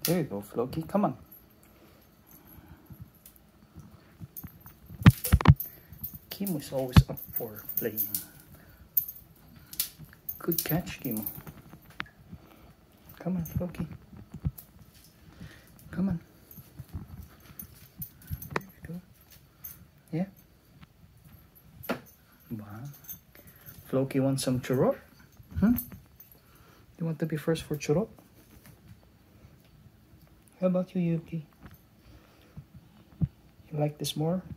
There you go, Floki. Come on. Kimo is always up for playing. Good catch, Kimo. Come on, Floki. Come on. There you go. Yeah. Wow. Floki wants some churro? You want to be first for churro? How about you, Yuki? You like this more?